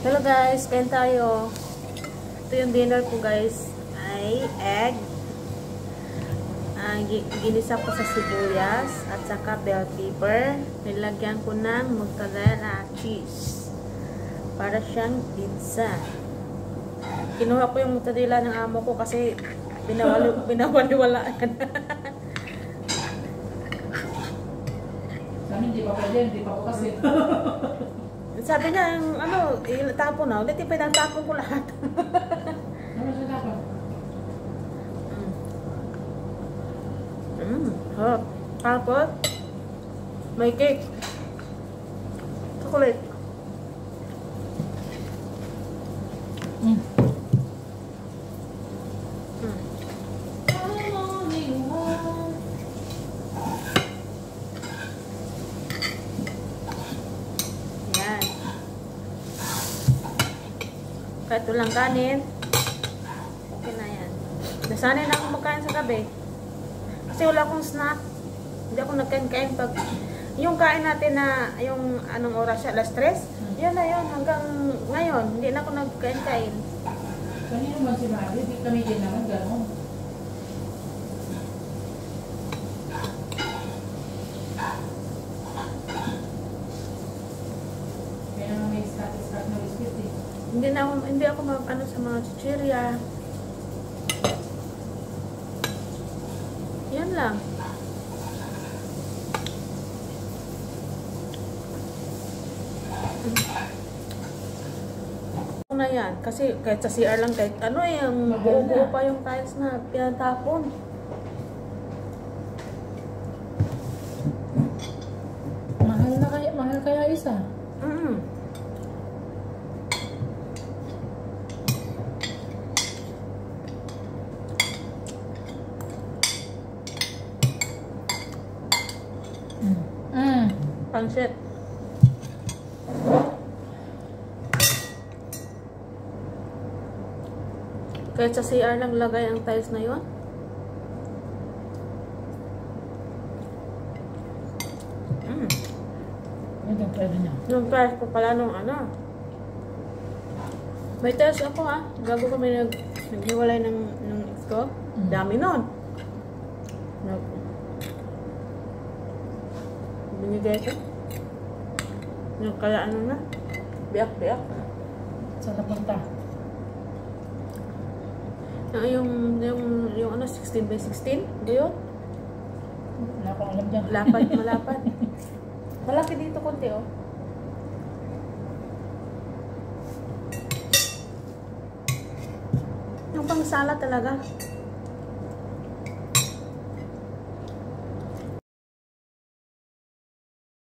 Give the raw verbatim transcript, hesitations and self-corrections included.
Hello guys, kain tayo. Ito yung dinner ko guys. Ay egg. Uh, ginisa ko sa sibuyas at saka bell pepper. Nilagyan ko ng mozzarella cheese. Para siyang pizza. Kinuha ko yung mozzarella ng amo ko kasi binawali, binawaliwalaan. Kami hindi pa pwede, hindi pa po kasi. Sabi niya, yung ano, itapon na. Ulit, ipinatapon ko lahat. Ano sa tapon? Mm. Mm. Harap. Tapos, may cake. Chocolate. Mm. Mm. Kahit walang kanin, okay na yan. Nasanay na akong magkain sa gabi. Kasi wala akong snack. Hindi ako nagkain-kain pag... Yung kain natin na, yung anong oras siya, alas tres, yan na yun. Hanggang ngayon, hindi na ako nagkain-kain. Kanino man si Mari, di kami din naman gano'n. Kaya naman may status-status na biscuit eh. Hindi na ako, hindi ako mag, ano, sa mga chichirya. Yan lang. Ano na yan? Kasi kahit sa C R lang, kahit ano eh, yung buo-buo pa yung tiles na pinatapon. Mahal na kaya, mahal kaya isa. Mm. Mm. Pansit. Kahit sa C R lang lagay ang tiles na yun. Mm. Ito ang pwede niya. Yung tiles ko pala nung ano. May tiles ako ha. Gago kami nag naghiwalay ng, ng ex ko. Mm. Dami nun. Nag binigay ko. Yung kaya ano na. Biyak-biyak. Saan napunta? Yung, yung, yung, yung ano, sixteen by sixteen? Ba yun? Wala akong alam dyan. Lapad, malapad. Malaki dito konti, oh. Yung pang sala talaga.